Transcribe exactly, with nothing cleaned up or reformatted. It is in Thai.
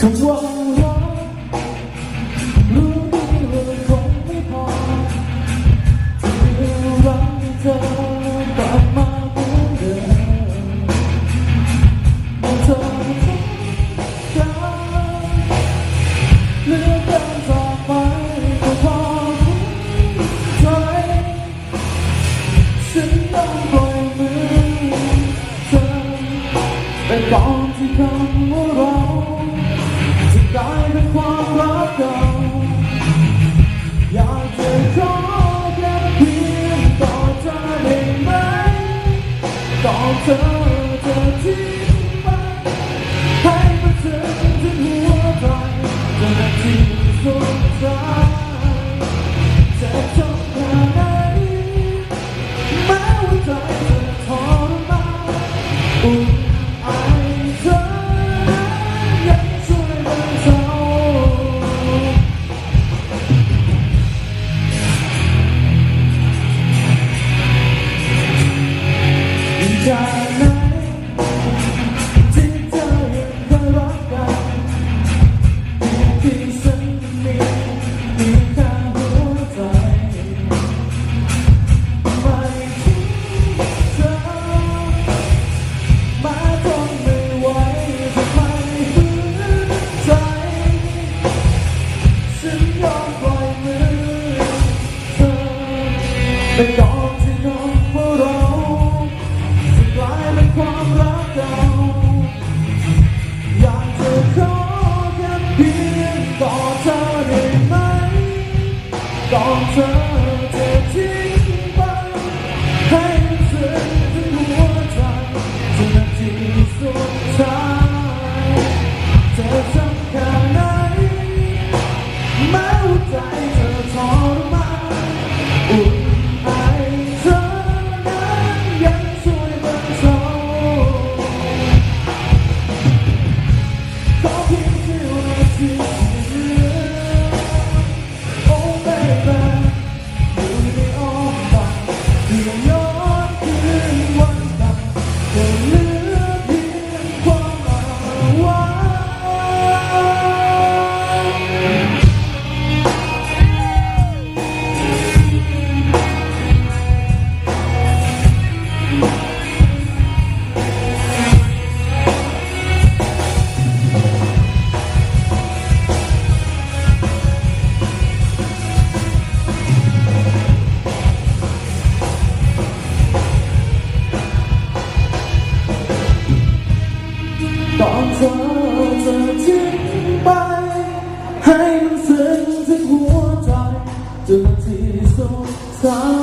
คำว่ารักรู้ดีว่าคงไม่พอที่รักเธอกลับมาเหมือนเดิมเมื่อเธอทุกอย่างเหลือเกินจากไปก็พอใจฉันต้องปล่อยมือเธอแต่ก่อนที่คำว่าเราจะกลายเป็นความรักเก่าอยากจะขอแค่เพียงกอดเธอได้ไหมกอดเธอจะทิ้งไปให้มันถึงถึงหัวใจจนที่สุดท้ายจะจบแค่ไหนแม้ว่าใจจะทรมานอุ่นไอเธอยังช่วยบรรเทาจากไหนที่เธอยังเคยรักกันที่ฉันมีมีแค่หัวใจไม่ทิ้งเธอแม้ทนไม่ไหวจะไม่ฝืนใจฉันยอมปล่อยมือเธอแต่ก่อนที่คำว่าเราจะกลายเป็นความรักเก่าอยากจะขอแค่เพียงกอดเธอได้ไหมกอดเธอจะทิ้งไปให้มันถึงถึงหัวใจจนนาทีสุดท้ายจะทำแค่ไหนแม้หัวใจเธอทรมานอุ่นไอเธอนั้นยังช่วยบรรเทาขอเพียงเสี้ยวนาทีที่เหลือ Oh baby อยู่ในอ้อมกอดที่ยังย้อนคืนวันเก่าก็เหลือเพียงความอ้างว้างก่อนเธอจะทิ้งไปให้มันซึ้งถึงหัวใจจนที่สุดท้าย